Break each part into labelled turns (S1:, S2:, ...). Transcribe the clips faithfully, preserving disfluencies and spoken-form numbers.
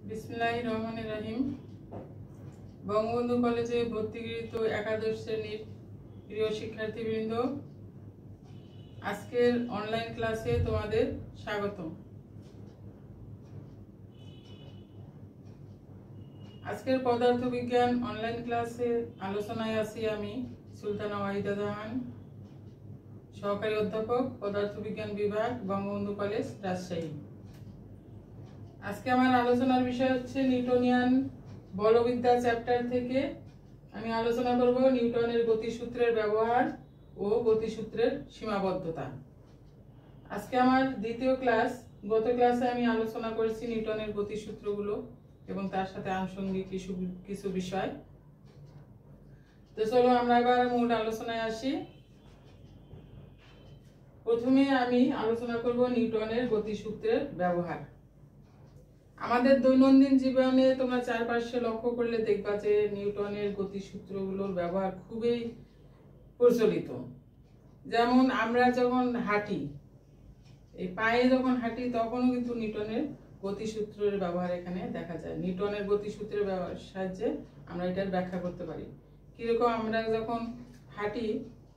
S1: বিসমিল্লাহির রহমানির রহিম। বঙ্গবন্ধু কলেজে ভর্তিকৃত একাদশ শ্রেণীর প্রিয় শিক্ষার্থীবৃন্দ, আজকের অনলাইন ক্লাসে তোমাদের স্বাগতম। আজকের পদার্থবিজ্ঞান অনলাইন ক্লাসে আলোচনায় আছি আমি সুলতানা ওয়াহিদা জাহান, সহকারী অধ্যাপক, পদার্থবিজ্ঞান বিভাগ, বঙ্গবন্ধু কলেজ, রাজশাহী। আজকে আমার আলোচনার বিষয় হচ্ছে নিউটনিয়ান বলবিদ্যা চ্যাপ্টার থেকে আমি আলোচনা করব নিউটনের গতিসূত্রের ব্যবহার ও গতিসূত্রের সীমাবদ্ধতা। আজকে আমার দ্বিতীয় ক্লাস। গত ক্লাসে আমি আলোচনা করেছি নিউটনের গতিসূত্রগুলো এবং তার সাথে আনুষঙ্গিক কিছু কিছু বিষয়। তো চলো আমরা এবার মূল আলোচনায় আসি। প্রথমে আমি আলোচনা করব নিউটনের গতিসূত্রের ব্যবহার। আমাদের দৈনন্দিন জীবনে তোমরা চারপাশে লক্ষ্য করলে দেখবা যে নিউটনের গতিসূত্রগুলোর ব্যবহার খুবই প্রচলিত। যেমন আমরা যখন হাঁটি, এই পায়ে যখন হাঁটি তখনও কিন্তু নিউটনের গতিসূত্রের ব্যবহার এখানে দেখা যায়। নিউটনের গতিসূত্রের সাহায্যে আমরা এটার ব্যাখ্যা করতে পারি। কিরকম, আমরা যখন হাঁটি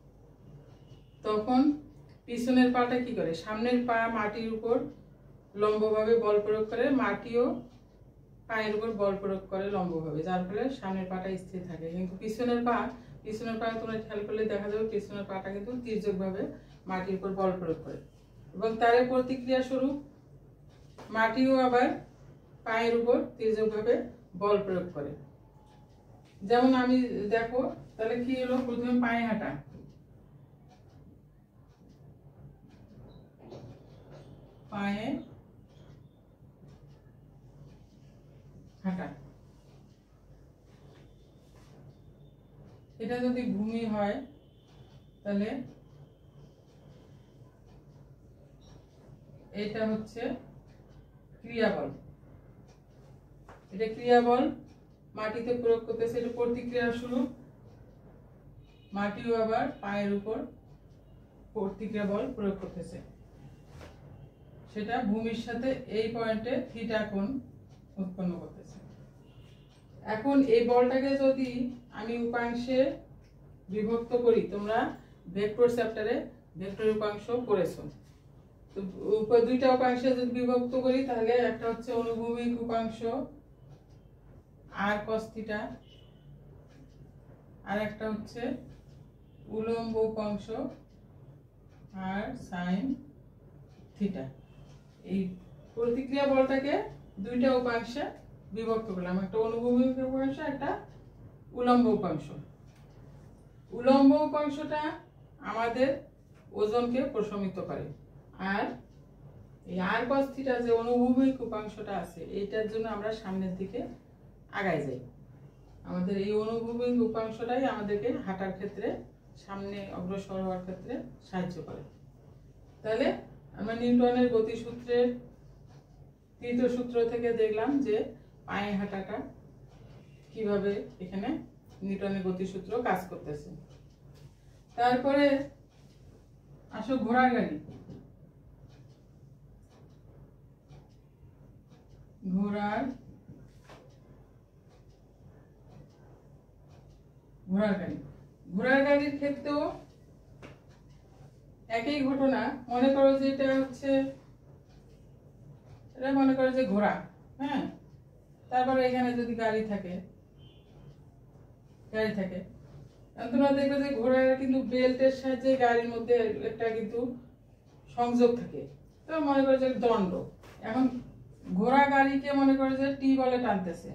S1: তখন পিছনের পাটা কি করে, সামনের পা মাটির উপর লম্বভাবে বল প্রয়োগ করে, মাটিও পায়ের উপর বল প্রয়োগ করে লম্বভাবে, যার ফলে সামনের পাটা স্থির থাকে। কিন্তু পিছনের পা পিছনের পা তোমরা খেয়াল করলে দেখা যাবে পিছনের পাটা কিন্তু তির্যকভাবে মাটির উপর বল প্রয়োগ করে এবং তার প্রতিক্রিয়া স্বরূপ মাটিও আবার পায়ের উপর তির্যকভাবে বল প্রয়োগ করে। যেমন আমি দেখো, তাহলে কি হলো, প্রথমে পায়ে হাঁটা, পায়ে হাঁটা, এটা যদি ভূমি হয় তাহলে এটা হচ্ছে ক্রিয়াবল। এটা ক্রিয়াবল মাটিতে প্রয়োগ করতেছে, এটা প্রতিক্রিয়া স্বরূপ মাটিও আবার পায়ের উপর প্রতিক্রিয়া বল প্রয়োগ করতেছে। সেটা ভূমির সাথে এই পয়েন্টে থিটা কোণ উৎপন্ন করতেছে। এখন এই বলটাকে যদি আমি উপাংশে বিভক্ত করি, তোমরা ভেক্টর চ্যাপ্টারে ভেক্টর উপাংশ পড়েছো, তো দুইটা উপাংশে যদি বিভক্ত করি তাহলে একটা হচ্ছে অনুভূমিক উপাংশ আর cos থিটা, আর একটা হচ্ছে উলম্ব উপাংশ আর sin থিটা। এই প্রতিক্রিয়া বলটাকে দুইটা উপাংশে বিভক্ত করলাম, একটা অনুভূমিক উপাংশ, একটা উলম্ব উপাংশ। উলম্ব উপাংশটা আমাদের ওজনকে প্রশমিত করে, আর এই আর cos থিটা যে অনুভূমিক উপাংশটা আছে এইটার জন্য আমরা সামনের দিকে আগায় যাই। আমাদের এই অনুভূমিক উপাংশটাই আমাদেরকে হাঁটার ক্ষেত্রে সামনে অগ্রসর হওয়ার ক্ষেত্রে সাহায্য করে। তাহলে আমরা নিউটনের গতিসূত্রের তৃতীয় সূত্র থেকে দেখলাম যে পায়ে হাঁটাটা কিভাবে এখানে নিউটনের গতিসূত্র কাজ করতেছে। তারপরে আসো ঘোড়ার গাড়ি। ঘোড়ার ঘোড়ার গাড়ি ঘোড়ার গাড়ির ক্ষেত্রেও একই ঘটনা। মনে করো যে এটা হচ্ছে, এটা মনে করো যে ঘোড়া, হ্যাঁ, তারপরে এখানে যদি গাড়ি থাকে গাড়ি থাকে তোমরা দেখবে যে ঘোড়ার কিন্তু বেল্টের সাহায্যে গাড়ির মধ্যে একটা কিন্তু সংযোগ থাকে। তো মনে করো যে দণ্ড, এখন ঘোড়া গাড়িকে মনে করো যে টি বলে টানতেছে,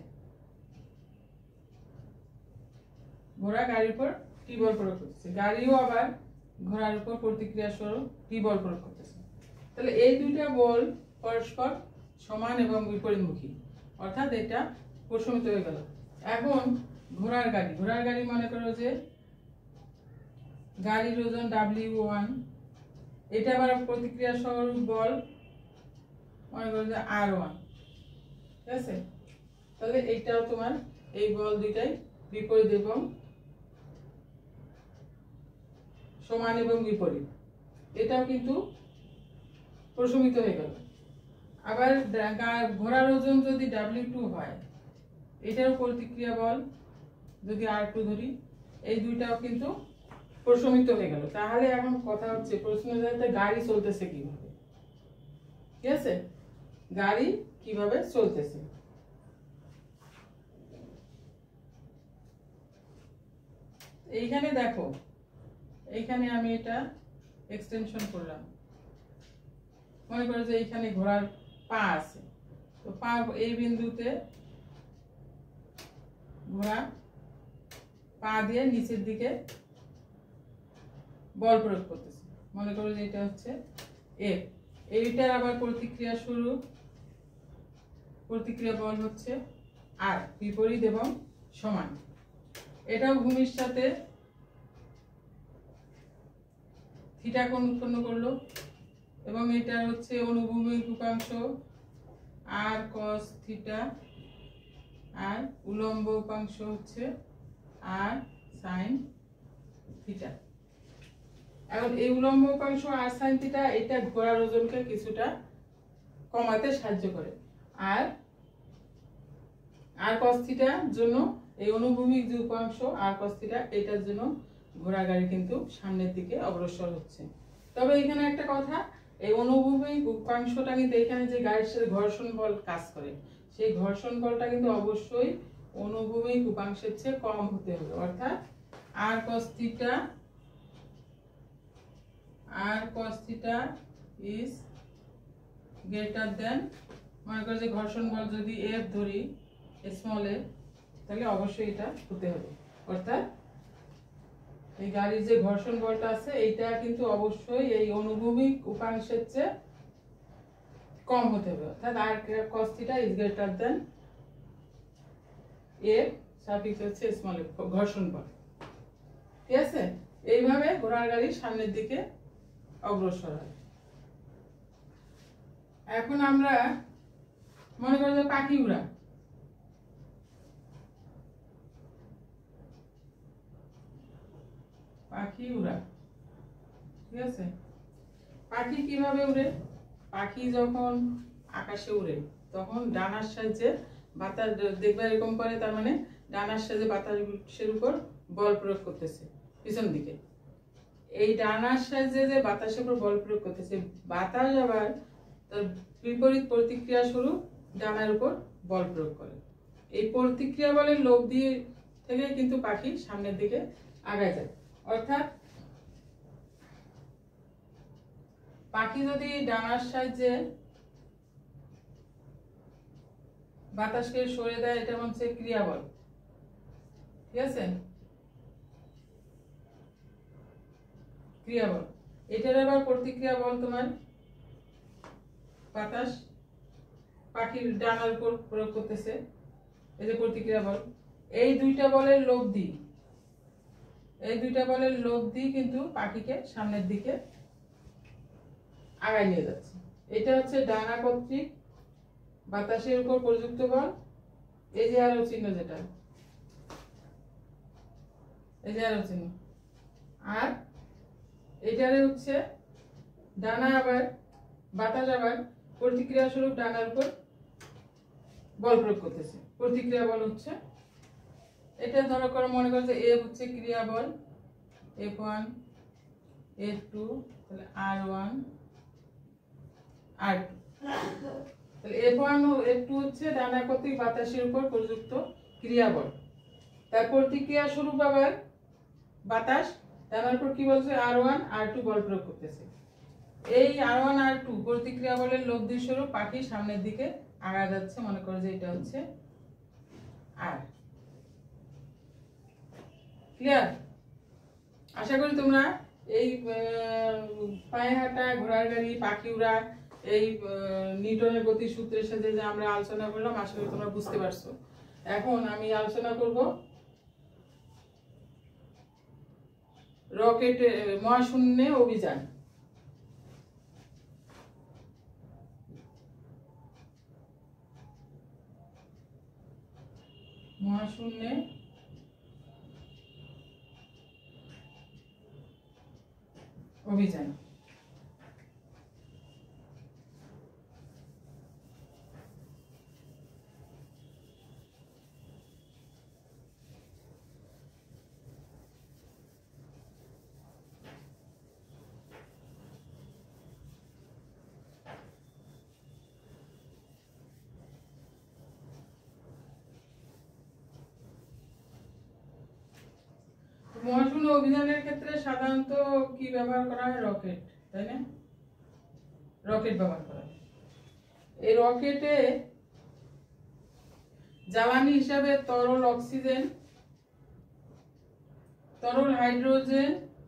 S1: ঘোড়া গাড়ির উপর টি বল প্রয়োগ করতেছে, গাড়িও আবার ঘোড়ার উপর প্রতিক্রিয়া স্বরূপ টি বল প্রয়োগ করতেছে। তাহলে এই দুইটা বল পরস্পর সমান এবং বিপরীতমুখী, অর্থাৎ এটা প্রশমিত হয়ে গেল। এখন ঘোড়ার গাড়ি ঘোড়ার গাড়ি মনে করো যে গাড়ির ওজন ডাব্লিউ ওয়ান, এটা আবার প্রতিক্রিয়া স্বরূপ বল মনে করো যে আর ওয়ান, ঠিক আছে। তাহলে এইটাও তোমার এই বল দুইটাই বিপরীত এবং সমান এবং বিপরীত, এটাও কিন্তু প্রশমিত হয়ে গেল। আবার ঘোড়ার ওজন যদি ডাব্লিউ টু হয়, এটারও প্রতিক্রিয়া বল যদি আর টু ধরি, এই দুইটাও কিন্তু প্রশমিত হয়ে গেল। তাহলে এখন কথা হচ্ছে, প্রশ্ন যাতে গাড়ি চলতেছে কিভাবে, ঠিক আছে, গাড়ি কিভাবে চলতেছে। এইখানে দেখো, এইখানে আমি এটা এক্সটেনশন করলাম, মনে করো যে এইখানে ঘোড়ার পা আছে, তো পা এই বিন্দুতে ঘোড়া পা দিয়ে নিচের দিকে বল প্রয়োগ করতেছে, মনে করো যে এটা হচ্ছে এফ। এইটার আবার প্রতিক্রিয়া শুরু, প্রতিক্রিয়া বল হচ্ছে আর, বিপরীত এবং সমান। এটাও ভূমির সাথে থিটা কোণ উৎপন্ন করলো, এবং এটা হচ্ছে অনুভূমিক উপাংশ আর কস থিটা, আর উলম্ব উপাংশ হচ্ছে আর সাইন থিটা। এখন এই উলম্ব উপাংশ আর সাইন থিটা, এটা ঘোড়ার ওজনকে কিছুটা কমাতে সাহায্য করে। আর আর কস থিটার জন্য এই অনুভূমিক যে উপাংশ আর কস থিটা, এটার জন্য ঘোড়া গাড়ি কিন্তু সামনের দিকে অগ্রসর হচ্ছে। তবে এখানে একটা কথা, এই অনুভূমিক উপাংশটা কিন্তু এখানে যে গাড়ির সাথে ঘর্ষণ বল কাজ করে, সেই ঘর্ষণ বলটা কিন্তু অবশ্যই অনুভূমিক উপাংশের চেয়ে কম হতে হবে। অর্থাৎ R cos theta R cos theta is greater than, মনে করো যে ঘর্ষণ বল যদি এফ ধরি, স্মল এফ, তাহলে অবশ্যই এটা হতে হবে। অর্থাৎ এই গাড়ির যে ঘর্ষণ বলটা আছে, এইটা কিন্তু অবশ্যই এই অনুভূমিক উপাংশের চেয়ে কম হতে হবে। অর্থাৎ R cos theta is greater than F suffix হচ্ছে স্মল এফ, ঘর্ষণ বল। ঠিক আছে, এইভাবে ঘোড়ার গাড়ি সামনের দিকে অগ্রসর হয়। এখন আমরা মনে করি যে পাখি উড়া, পাখি উড়া, ঠিক আছে, পাখি কিভাবে উড়ে? পাখি যখন আকাশে উড়ে তখন ডানার সাহায্যে বাতাস দেখবে এরকম করে, তার মানে ডানার সাহায্যে বাতাসের উপর বল প্রয়োগ করতেছে পিছন দিকে। এই ডানার সাহায্যে যে বাতাসের উপর বল প্রয়োগ করতেছে, বাতাস আবার তার বিপরীত প্রতিক্রিয়া স্বরূপ ডানার উপর বল প্রয়োগ করে। এই প্রতিক্রিয়া বলের লোভ দিয়ে থেকে কিন্তু পাখি সামনের দিকে আগায় যায়। অর্থাৎ পাখি যদি ডানার সাহায্যে বাতাসকে সরে দেয়, এটা হচ্ছে ক্রিয়া বল, ঠিক আছে, ক্রিয়া বল। এটার আবার প্রতিক্রিয়া বল তোমার বাতাস পাখির ডানার উপর প্রয়োগ করতেছে, এই যে প্রতিক্রিয়া বল। এই দুইটা বলের লোভ দি এই দুইটা বলের লোভ দিয়ে কিন্তু পাখিকে সামনের দিকে আগায় নিয়ে যাচ্ছে। এটা হচ্ছে ডানা কর্তৃক বাতাসের উপর প্রযুক্ত বল। এই যে আরো চিহ্ন, যেটা এই যে আরো চিহ্ন, আর এটারে হচ্ছে ডানা আবার বাতাস আবার প্রতিক্রিয়া স্বরূপ ডানার উপর বল প্রয়োগ করতেছে, প্রতিক্রিয়া বল হচ্ছে এটা। ধরো করে মনে করো যে এফ হচ্ছে ক্রিয়া বল, এফ ওয়ান এফ টু, তাহলে আর ওয়ান আর টু, তাহলে এফ ওয়ান ও এফ টু হচ্ছে ডানা কর্তৃক বাতাসের উপর প্রযুক্ত ক্রিয়া বল। তার প্রতিক্রিয়া স্বরূপ আবার বাতাস ডানার উপর কি বলছে আর ওয়ান আর টু বল প্রয়োগ করতেছে। এই আর ওয়ান আর টু প্রতিক্রিয়া বলের লব্ধি স্বরূপ পাখি সামনের দিকে আগায় যাচ্ছে। মনে করো যে এটা হচ্ছে আর। ক্লিয়ার? আশা করি তোমরা এই পায়ে হাঁটা, ঘোড়ার গাড়ি, পাখি উড়া, এই নিউটনের গতি সূত্রের সাথে যে আমরা আলোচনা করলাম, আশা করি তোমরা বুঝতে পারছো। এখন আমি আলোচনা করব রকেট মহাশূন্যে অভিযান। মহাশূন্যে অভিযান। অভিযানের ক্ষেত্রে সাধারণত কি ব্যবহার করা হয়? রকেট, তাই না? রকেট ব্যবহার করা হয়। এই রকেটে জ্বালানি হিসাবে তরল অক্সিজেন, তরল হাইড্রোজেন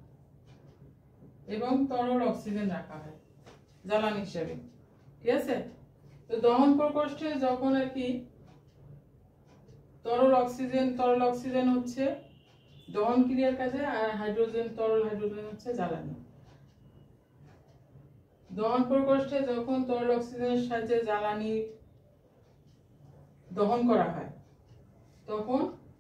S1: এবং তরল অক্সিজেন রাখা হয় জ্বালানি হিসাবে, ঠিক আছে? তো দহন প্রকোষ্ঠে যখন আর কি তরল অক্সিজেন তরল অক্সিজেন হচ্ছে দহন ক্রিয়ার কাজে, আর হাইড্রোজেন তরল হাইড্রোজেন হচ্ছে জ্বালানি। দহন প্রকোষ্ঠে যখন তরল অক্সিজেনের সাহায্যে জ্বালানি দহন করা হয় তখন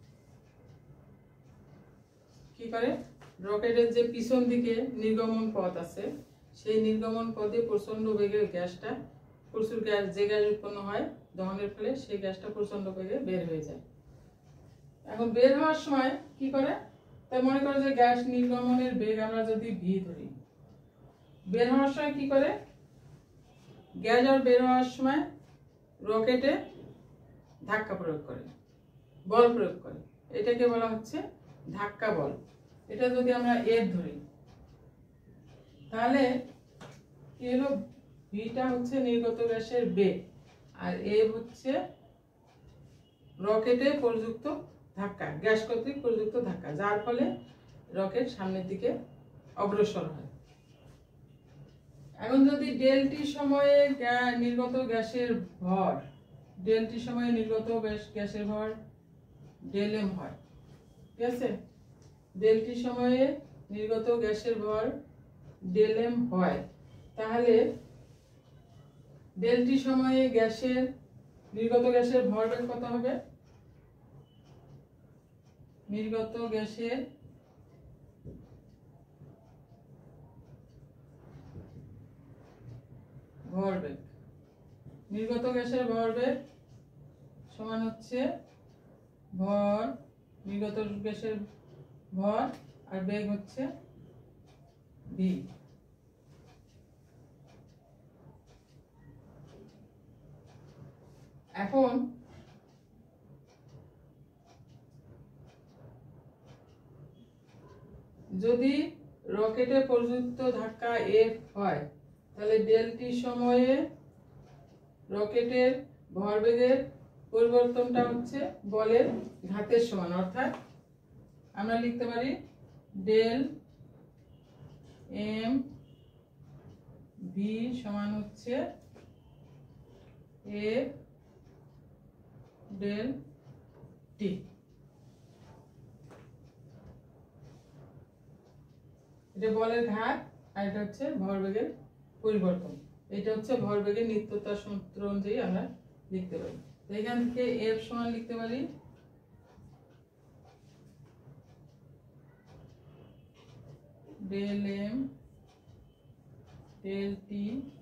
S1: কি করে? রকেটের যে পিছন দিকে নির্গমন পথ আছে সেই নির্গমন পথে প্রচন্ড বেগে গ্যাসটা, প্রচুর গ্যাস, যে গ্যাস উৎপন্ন হয় দহনের ফলে সেই গ্যাসটা প্রচন্ড বেগে বের হয়ে যায়। এখন বের হওয়ার সময় কি করে? তাই মনে করে যে গ্যাস নির্গমনের বেগ আমরা যদি ভি ধরি, বের হওয়ার সময় কি করে? গ্যাস আর বের হওয়ার সময় রকেটে ধাক্কা প্রয়োগ করে, বল প্রয়োগ করে, এটাকে বলা হচ্ছে ধাক্কা বল। এটা যদি আমরা এফ ধরি তাহলে কি হলো? ভিটা হচ্ছে নির্গত গ্যাসের বেগ আর এফ হচ্ছে রকেটে প্রযুক্ত ধাক্কা, গ্যাস কর্তৃক প্রযুক্ত ধাক্কা, যার ফলে রকেট সামনের দিকে অগ্রসর হয়। এখন যদি ডেলটি সময়ে নির্গত গ্যাসের ভর, ডেলটি সময়ে নির্গত গ্যাসের ভর ডেল এম হয়, ঠিক আছে? ডেলটি সময়ে নির্গত গ্যাসের ভর ডেল এম হয়, তাহলে ডেলটি সময়ে গ্যাসের নির্গত গ্যাসের ভরবেগ কত হবে? নির্গত গ্যাসের ভরবেগ, নির্গত গ্যাসের ভরবেগ সমান হচ্ছে ভর, নির্গত গ্যাসের ভর আর বেগ হচ্ছে ভি। এখন যদি রকেটে প্রযুক্ত ধাক্কা এফ হয় তাহলে ডেলটি সময়ে রকেটের ভরবেগের পরিবর্তনটা হচ্ছে বলের ঘাতের সমান, অর্থাৎ আমরা লিখতে পারি ডেল এম ভি সমান হচ্ছে এফ ডেল টি। এটা বলের ঘাত আর এটা হচ্ছে ভরবেগের পরিবর্তন। এটা হচ্ছে ভরবেগের নিত্যতার সূত্র অনুযায়ী আমরা লিখতে পারি। এখান থেকে এফ সমান লিখতে পারি del M del T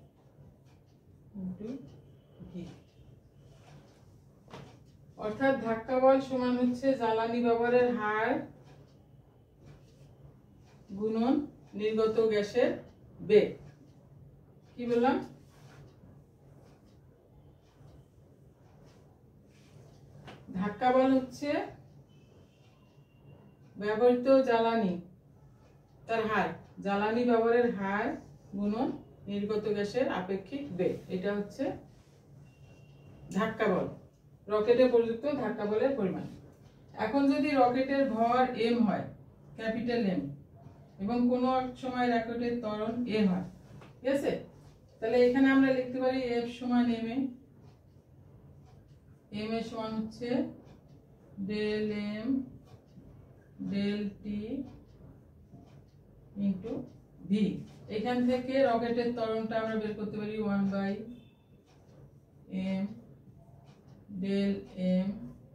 S1: into V, অর্থাৎ ধাক্কা বল সমান হচ্ছে জ্বালানি ব্যবহারের হার গুণন নির্গত গ্যাসের বেগ। কি বললাম? ধাক্কা বল হচ্ছে ব্যবহৃত জ্বালানি তার হার, জ্বালানি ব্যবহারের হার গুণন নির্গত গ্যাসের আপেক্ষিক বেগ, এটা হচ্ছে ধাক্কা বল, রকেটে প্রযুক্ত ধাক্কা বলের পরিমাণ। এখন যদি রকেটের ভর এম হয়, ক্যাপিটাল এম, এবং কোনো এক সময় রকেটের ত্বরণ এ হয়, ঠিক আছে? তাহলে এখানে আমরা লিখতে পারি এফ সমান এম এ, এম এর সমান হচ্ছে del M del T into V. এখান থেকে রকেটের ত্বরণটা আমরা বের করতে পারি one by M del M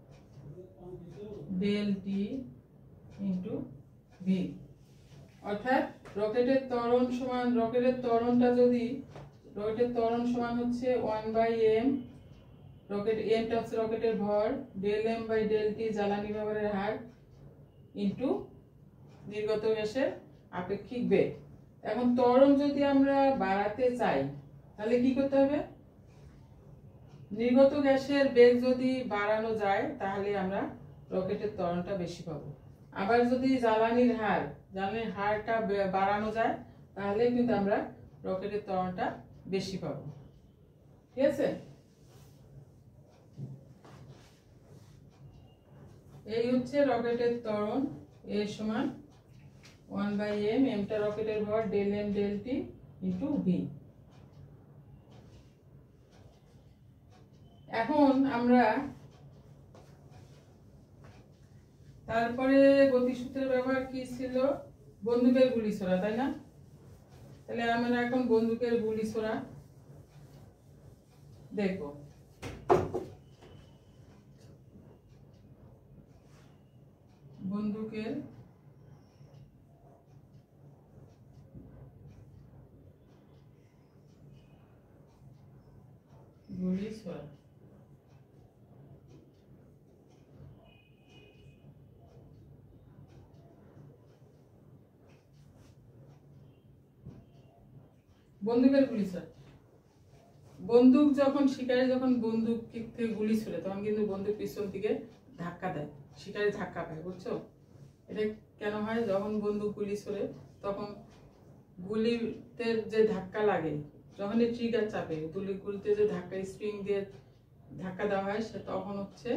S1: del T into V, অর্থাৎ রকেটের ত্বরণ সমান, রকেটের ত্বরণটা যদি রকেটের ত্বরণ সমান হচ্ছে ওয়ান বাই এম, রকেট এমটা হচ্ছে রকেটের ভর, del M by del T জ্বালানি ব্যবহারের হার ইনটু নির্গত গ্যাসের আপেক্ষিক বেগ। এখন ত্বরণ যদি আমরা বাড়াতে চাই তাহলে কি করতে হবে? নির্গত গ্যাসের বেগ যদি বাড়ানো যায় তাহলে আমরা রকেটের ত্বরণটা বেশি পাবো, আবার যদি জ্বালানির হার জ্বালানির হারটা বাড়ানো যায় তাহলে কিন্তু আমরা রকেটের ত্বরণটা বেশি পাবো। ঠিক আছে, এই হচ্ছে রকেটের ত্বরণ। এ সমান ওয়ান বাই এম, এমটা রকেটের ভর, del M del T into V. এখন আমরা তারপরে গতিসূত্রের ব্যবহার কি ছিল? বন্দুকের গুলি ছোড়া, তাই না? তাহলে আমরা এখন বন্দুকের গুলি ছোড়া দেখো। বন্দুকের গুলি ছোড়া। বন্দুকের গুলি ছোড়া, বন্দুক যখন শিকারী যখন বন্দুক থেকে গুলি ছোড়ে তখন কিন্তু বন্দুক পিছন থেকে ধাক্কা দেয়, শিকারী ধাক্কা পায়, বুঝছো? এটা কেন হয়? যখন বন্দুক গুলি ছোড়ে তখন গুলিতে যে ধাক্কা লাগে, যখন এই ট্রিগার চাপে গুলি গুলিতে যে ধাক্কা স্প্রিং দিয়ে ধাক্কা দেওয়া হয়, সে তখন হচ্ছে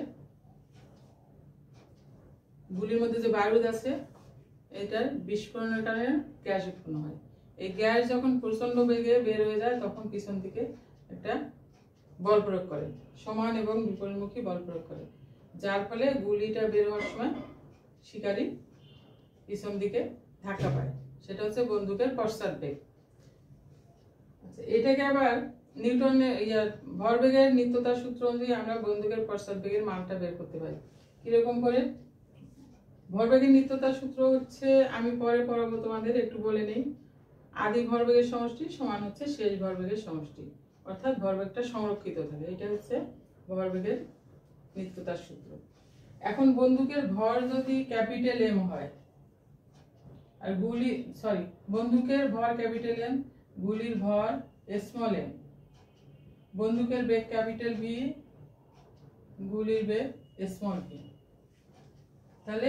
S1: গুলির মধ্যে যে বারুদ আছে এটার বিস্ফোরণের কারণে গ্যাস উৎপন্ন হয়। এই গ্যাস যখন প্রচন্ড বেগে বের হয়ে যায় তখন পিছন থেকে একটা বল প্রয়োগ করে, সমান এবং বিপরীতমুখী বল প্রয়োগ করে, যার ফলে গুলিটা বের হওয়ার সময় শিকারী পিছন দিকে ধাক্কা পায়। সেটা হচ্ছে বন্দুকের পশ্চাৎ বেগ। আচ্ছা, এটাকে আবার নিউটনের ইয়ার ভরবেগের নিত্যতার সূত্র অনুযায়ী আমরা বন্দুকের পশ্চাৎ বেগের মানটা বের করতে পারি। কিরকম করে? ভরবেগের নিত্যতার সূত্র হচ্ছে, আমি পরে পড়াবো তোমাদের, একটু বলে নেই। আদি ভরবেগের সমষ্টি সমান হচ্ছে শেষ ভরবেগের সমষ্টি, অর্থাৎ ভরবেগটা সংরক্ষিত থাকে। এটা হচ্ছে ভরবেগের নিত্যতার সূত্র। এখন বন্দুকের ভর যদি ক্যাপিটাল এম হয় আর গুলি সরি বন্দুকের ভর ক্যাপিটাল এম, গুলির ভর স্মল এম, বন্দুকের বেগ ক্যাপিটাল ভি, গুলির বেগ স্মল ভি, তাহলে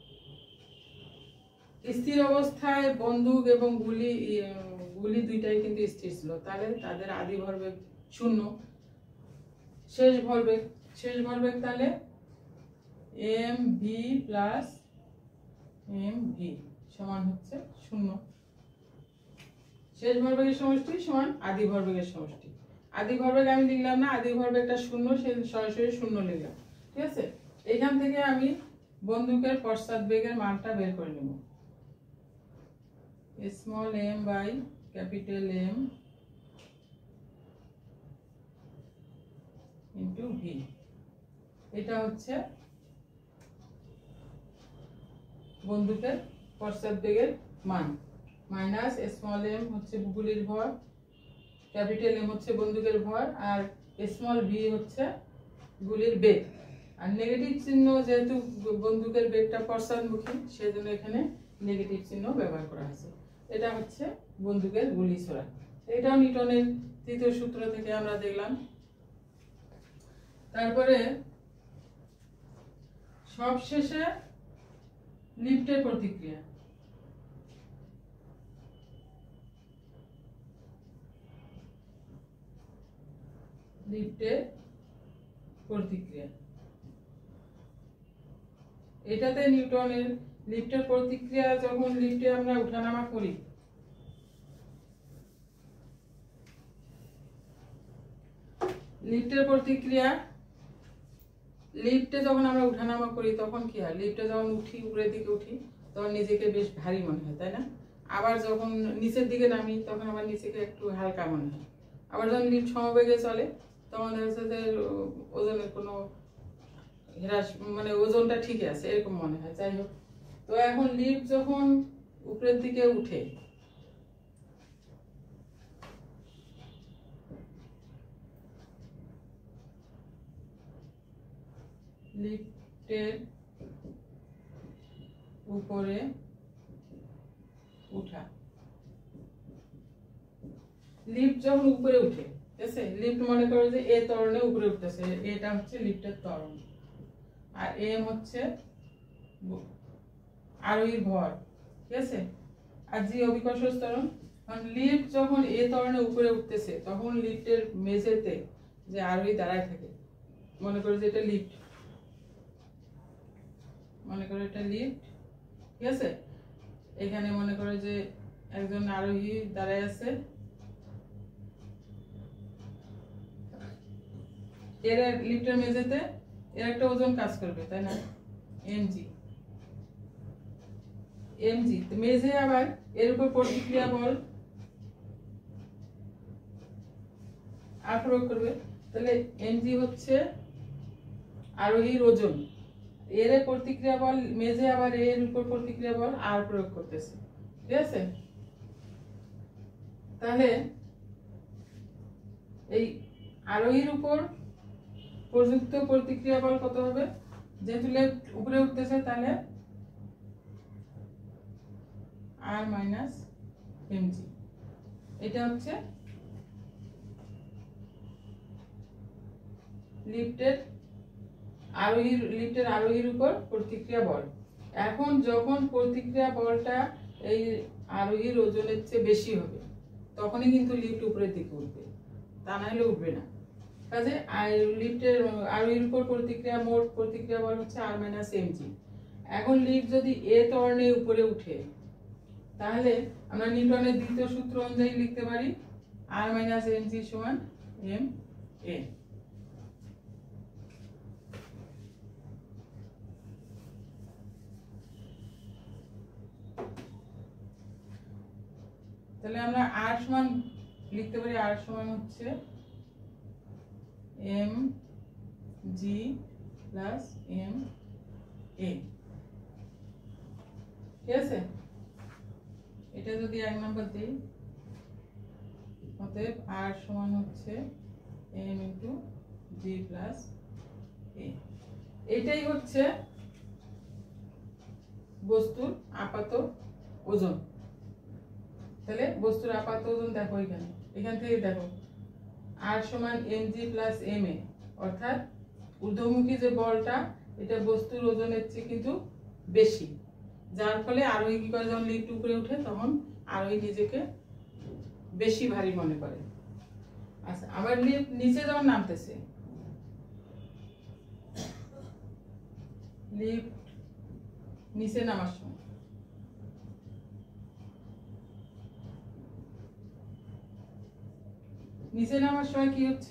S1: স্থির অবস্থায় বন্দুক এবং গুলি গুলি দুইটাই কিন্তু স্থির ছিল, তাহলে তাদের আদি ভরবেগ শূন্য। শেষ ভরবেগ শেষ ভরবেগ তাহলে M V plus M V সমান হচ্ছে শূন্য। শেষ ভরবেগের সমষ্টি সমান আদি ভরবেগের সমষ্টি। আদি ভরবেগ আমি লিখলাম না, আদি ভরবেগটা শূন্য, সে সরাসরি শূন্য লিখলাম। ঠিক আছে, এখান থেকে আমি বন্দুকের পশ্চাৎ বেগের মানটা বের করে নেব। Small M by capital M into V, এটা হচ্ছে বন্দুকের পশ্চাৎ বেগের মান। মাইনাস স্মল এম হচ্ছে গুলির ভর, ক্যাপিটাল এম হচ্ছে বন্দুকের ভর, আর স্মল ভি হচ্ছে গুলির বেগ। আর নেগেটিভ চিহ্ন, যেহেতু বন্দুকের বেগটা পশ্চাৎমুখী সেজন্য এখানে নেগেটিভ চিহ্ন ব্যবহার করা হয়েছে। এটা হচ্ছে বন্দুকের গুলি ছোড়া। এটাও নিউটনের তৃতীয় সূত্র থেকে আমরা দেখলাম। তারপরে সবশেষে লিফটের প্রতিক্রিয়া। লিফটের প্রতিক্রিয়া এটাতে নিউটনের লিফটের প্রতিক্রিয়া, যখন লিফটে আমরা উঠানামা করি লিফটের প্রতিক্রিয়া লিফটে যখন আমরা উঠানামা করি তখন কি হয়? লিফটে যখন উঠি, উপরের দিকে উঠি, তখন নিজেকে বেশ ভারী মনে হয়, তাই না? আবার যখন নিচের দিকে নামি তখন আবার নিজেকে একটু হালকা মনে হয়। আবার যখন লিফট সমবেগে চলে তখন দেখা যাচ্ছে যে ওজনের কোনো হ্রাস, মানে ওজনটা ঠিক আছে এরকম মনে হয়। যাই হোক, তো এখন লিফট যখন উপরের দিকে উঠে লিফটের উপরে উঠা, লিফট যখন উপরে উঠে, ঠিক আছে, লিফট মনে করো যে এ ত্বরণে উপরে উঠতেছে, এটা হচ্ছে লিফটের ত্বরণ, আর এম হচ্ছে আরোহীর ভর, ঠিক আছে। আর জি অভিকর্ষ ত্বরণ, কারণ লিফট যখন এ ত্বরণে উপরে উঠতেছে তখন লিফটের মেঝেতে যে আরোহী দাঁড়ায় থাকে, মনে করো যে এটা লিফট, মনে করো এটা লিফট, ঠিক আছে। এখানে মনে করো যে একজন আরোহী দাঁড়ায় আছে, এর লিফটের মেঝেতে এর একটা ওজন কাজ করবে, তাই না, এমজি এমজি মেঝে আবার এর উপর প্রতিক্রিয়া বল আর প্রয়োগ করবে, তাহলে এমজি হচ্ছে আরোহীর ওজন, এর প্রতিক্রিয়া বল মেঝে আবার এর উপর প্রতিক্রিয়া বল আর প্রয়োগ করতেছে, ঠিক আছে। তাহলে এই আরোহীর উপর প্রযুক্ত প্রতিক্রিয়া বল কত হবে, যেহেতু লেফট উপরে উঠতেছে তাহলে আর মাইনাস এমজি, এটা হচ্ছে লিফটের আরোহীর লিফটের আরোহীর উপর প্রতিক্রিয়া বল। এখন যখন প্রতিক্রিয়া বলটা এই আরোহীর ওজনের চেয়ে বেশি হবে তখনই কিন্তু লিফট উপরের দিকে উঠবে, তা না হলে উঠবে না। কাজে লিফটের আরোহীর উপর প্রতিক্রিয়া মোট প্রতিক্রিয়া বল হচ্ছে আর মাইনাস এমজি। এখন লিফট যদি এ ত্বরণে উপরে উঠে তাহলে আমরা নিউটনের দ্বিতীয় সূত্র অনুযায়ী লিখতে পারি আর মাইনাস এমজি সমান এম এ। তাহলে আমরা আর সমান লিখতে পারি, আর সমান হচ্ছে M G plus M A, ঠিক আছে। এটা যদি এক নম্বর দিই, অতএব আর সমান হচ্ছে M into G plus A. এটাই হচ্ছে বস্তুর আপাত ওজন। তাহলে বস্তুর আপাত ওজন দেখো এখানে, এখান থেকে দেখো আর সমান M G plus M A, অর্থাৎ ঊর্ধ্বমুখী যে বলটা এটা বস্তুর ওজনের চেয়ে কিন্তু বেশি, যার ফলে আরোহী কি করে, যখন লিফট উপরে উঠে তখন আরোহী নিজেকে বেশি ভারী মনে করে। আচ্ছা, আবার লিফট নিচে যখন নামতেছে, লিফট নিচে নামার সময় নিচে নামার সময় কি হচ্ছে,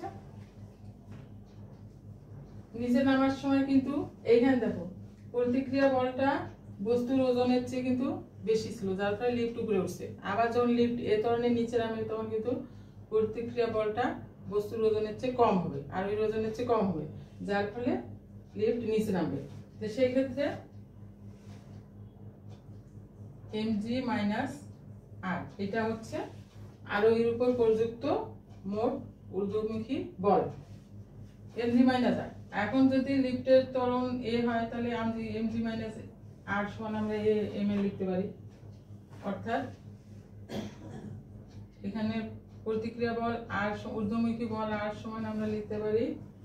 S1: নিচে নামার সময় কিন্তু এইখানে দেখো প্রতিক্রিয়া বলটা বস্তুর ওজনের চেয়ে কিন্তু বেশি ছিল, যার ফলে লিফট উপরে উঠছে। আবার যখন লিফট এ ধরনের নিচে নামে তখন কিন্তু প্রতিক্রিয়া বলটা বস্তুর ওজনের চেয়ে কম হবে, আরোহীর ওজনের চেয়ে কম হবে, যার ফলে লিফট নিচে নামবে। তো সেই ক্ষেত্রে এমজি মাইনাস আর, এটা হচ্ছে আরোহীর উপর প্রযুক্ত মোট ঊর্ধ্বমুখী বল, এমজি মাইনাস আর। এখন যদি লিফটের ত্বরণ এ হয় তাহলে আমি এমজি মাইনাস আর সমান আমরা এ এম এ লিখতে পারি, অর্থাৎ এখানে প্রতিক্রিয়া বল আর ঊর্ধ্বমুখী বল আর সমান আমরা লিখতে পারি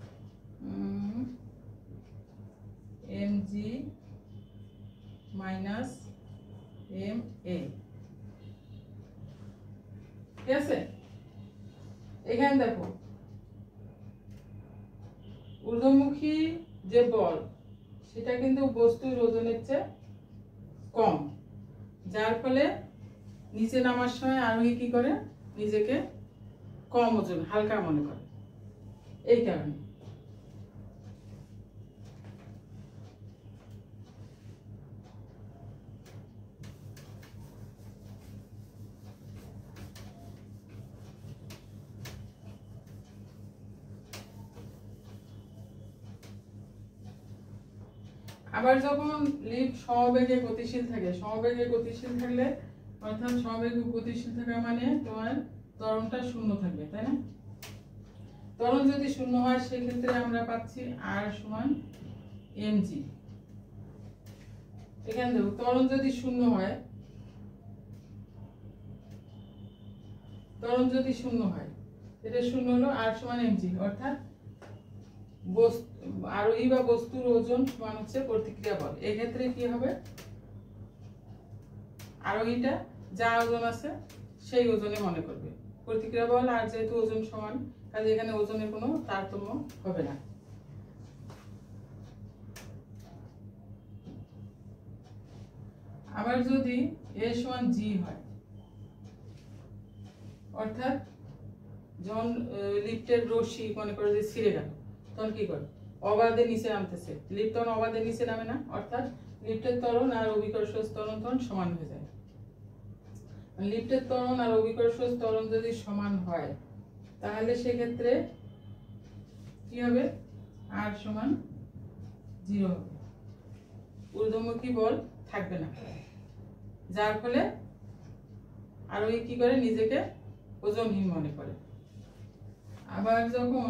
S1: এমজি মাইনাস এম এ, ঠিক আছে। এখানে দেখো ঊর্ধ্বমুখী যে বল সেটা কিন্তু বস্তুর ওজনের চেয়ে কম, যার ফলে নিচে নামার সময় আরোহী কি করে, নিজেকে কম ওজন হালকা মনে করে, এই কারণে। আবার যখন লিফট সমবেগে গতিশীল থাকে, সমবেগে গতিশীল থাকলে অর্থাৎ সমবেগে গতিশীল থাকা মানে তোমার ত্বরণটা শূন্য থাকবে, তাই না। ত্বরণ যদি শূন্য হয় সেক্ষেত্রে আমরা পাচ্ছি আর সমান এমজি। এখানে দেখো ত্বরণ যদি শূন্য হয়, ত্বরণ যদি শূন্য হয় এটা শূন্য হলো আর সমান এমজি, অর্থাৎ আরোহী বা বস্তুর ওজন সমান হচ্ছে প্রতিক্রিয়া বল। এক্ষেত্রে কি হবে, আরোহীটা যা ওজন আছে সেই ওজনে মনে করবে। প্রতিক্রিয়া বল আর যেহেতু ওজন সমান, কাজে এখানে ওজনের কোনো তারতম্য হবে না। আবার যদি এ সমান জি হয়, অর্থাৎ যখন লিফটের রশি মনে করে যে ছিঁড়ে গেল, তখন কি করে অবাধে নিচে নামতেছে, লিফট তখন অবাধে নিচে নামে না, অর্থাৎ লিফটের ত্বরণ আর অভিকর্ষ ত্বরণ তখন সমান হয়ে যায়। লিফটের ত্বরণ আর অভিকর্ষ ত্বরণ যদি সমান হয় তাহলে সেক্ষেত্রে কি হবে, আর সমান জিরো হবে, ঊর্ধ্বমুখী বল থাকবে না, যার ফলে আরোহী কি করে নিজেকে ওজনহীন মনে করে। আবার যখন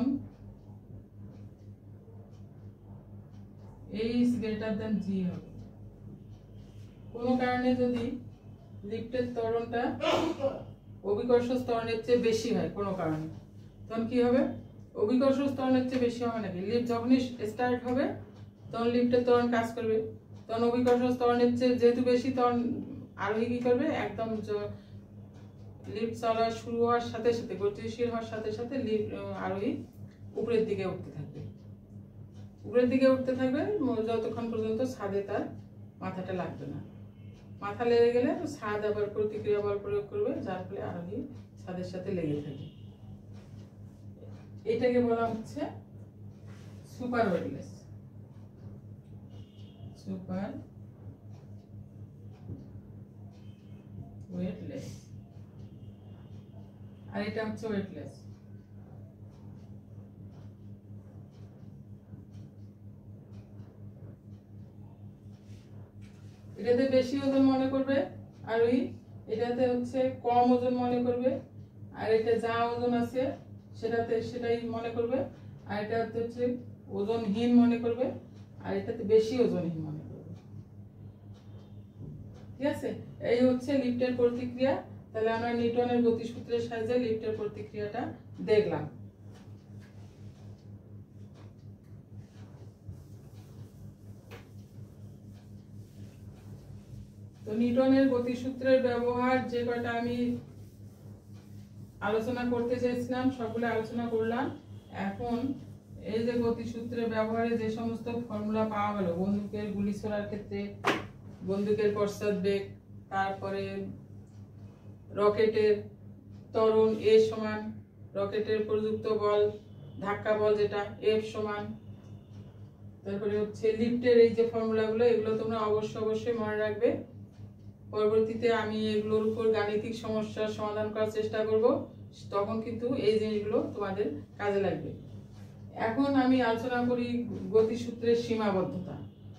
S1: এইচ গ্রেটার দ্যান জি হবে, কোনো কারণে যদি লিফটের ত্বরণটা অভিকর্ষ ত্বরণের চেয়ে বেশি হয় কোনো কারণে, তখন কি হবে, অভিকর্ষ ত্বরণের চেয়ে বেশি হবে নাকি, লিফট যখনই স্টার্ট হবে তখন লিফটের ত্বরণ কাজ করবে, তখন অভিকর্ষ ত্বরণের চেয়ে যেহেতু বেশি, তখন আরোহী কি করবে, একদম লিফট চলা শুরু হওয়ার সাথে সাথে, গতিশীল হওয়ার সাথে সাথে লিফট আরোহী উপরের দিকে উঠতে থাকবে, উপরের দিকে উঠতে থাকবে যতক্ষণ পর্যন্ত ছাদে তার মাথাটা লাগবে না। মাথা লেগে গেলে ছাদ আবার প্রতিক্রিয়া বল প্রয়োগ করবে, যার ফলে আরোহী ছাদের সাথে লেগে থাকে। এটাকে বলা হচ্ছে সুপার ওয়েটলেস। সুপার ওয়েটলেস আর এটা হচ্ছে ওয়েটলেস। এটাতে বেশি ওজন মনে করবে আরোহী, এটাতে হচ্ছে কম ওজন মনে করবে, আর এটা যা ওজন আছে সেটাতে সেটাই মনে করবে, আর এটাতে হচ্ছে ওজনহীন মনে করবে, আর এটাতে বেশি ওজনহীন মনে করবে। ঠিক আছে, এই হচ্ছে লিফটের প্রতিক্রিয়া। তাহলে আমরা নিউটনের গতিসূত্রের সাহায্যে লিফটের প্রতিক্রিয়াটা দেখলাম। তো নিউটনের গতিসূত্রের ব্যবহার যে কয়টা আমি আলোচনা করতে চাইছিলাম সবগুলো আলোচনা করলাম। এখন এই যে গতিসূত্রের ব্যবহারে যে সমস্ত ফর্মুলা পাওয়া গেল, বন্দুকের গুলি ছোড়ার ক্ষেত্রে বন্দুকের পশ্চাৎবেগ, তারপরে রকেটের ত্বরণ এ সমান, রকেটের প্রযুক্ত বল ধাক্কা বল যেটা এফ সমান, তারপরে হচ্ছে লিফটের এই যে ফর্মুলাগুলো, এগুলো তোমরা অবশ্যই অবশ্যই মনে রাখবে। পরবর্তীতে আমি এগুলোর উপর গাণিতিক সমস্যার সমাধান করার চেষ্টা করব, তখন কিন্তু এই জিনিসগুলো তোমাদের কাজে লাগবে। এখন আমি আলোচনা করি গতিসূত্রের সীমাবদ্ধতা।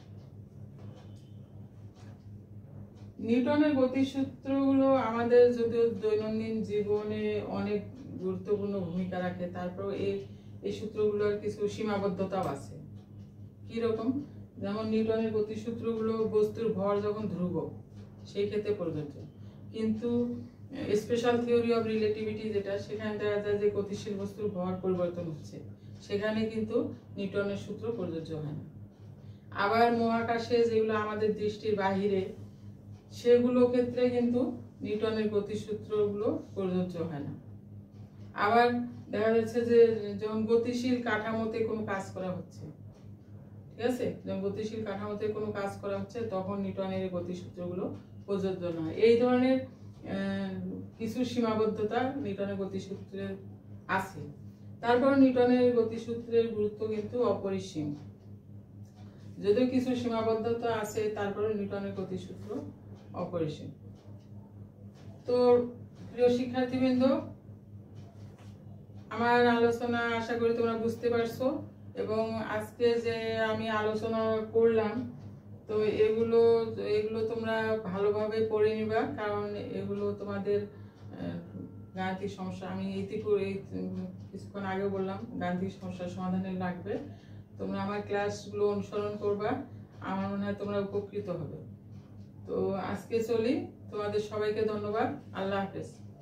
S1: নিউটনের গতিসূত্রগুলো আমাদের যদিও দৈনন্দিন জীবনে অনেক গুরুত্বপূর্ণ ভূমিকা রাখে, তারপর এই এই সূত্রগুলোর কিছু সীমাবদ্ধতাও আছে। কি রকম? যেমন নিউটনের গতিসূত্রগুলো বস্তুর ভর যখন ধ্রুবক সেই ক্ষেত্রে প্রযোজ্য, কিন্তু স্পেশাল থিওরি অফ রিলেটিভিটি যেটা, সেখানে দেখা যায় যে গতিশীল বস্তুর ভর পরিবর্তন হচ্ছে, সেখানে কিন্তু নিউটনের সূত্র প্রযোজ্য হয় না। আবার মহাকাশে যেগুলো আমাদের দৃষ্টির বাহিরে, সেগুলো ক্ষেত্রে কিন্তু নিউটনের গতিসূত্রগুলো প্রযোজ্য হয় না। আবার দেখা যাচ্ছে যে যখন গতিশীল কাঠামোতে কোনো কাজ করা হচ্ছে, ঠিক আছে, যখন গতিশীল কাঠামোতে কোনো কাজ করা হচ্ছে তখন নিউটনের গতিসূত্রগুলো প্রযোজ্য নয়। এই ধরনের কিছু সীমাবদ্ধতা নিউটনের গতিসূত্রে আছে। তারপর নিউটনের গতিসূত্রের গুরুত্ব কিন্তু অপরিসীম, যদিও কিছু সীমাবদ্ধতা আছে, তারপরে নিউটনের গতিসূত্র অপরিসীম। তো প্রিয় শিক্ষার্থীবৃন্দ, আমার আলোচনা আশা করি তোমরা বুঝতে পারছো, এবং আজকে যে আমি আলোচনা করলাম তো এগুলো এগুলো তোমরা ভালোভাবে পড়ে নিবা, কারণ এগুলো তোমাদের গাণিতিক সমস্যা, আমি ইতিপূর্বে কিছুক্ষণ আগে বললাম গাণিতিক সমস্যার সমাধানে লাগবে। তোমরা আমার ক্লাসগুলো অনুসরণ করবা, আমার মনে হয় তোমরা উপকৃত হবে। তো আজকে চলি, তোমাদের সবাইকে ধন্যবাদ, আল্লাহ হাফেজ।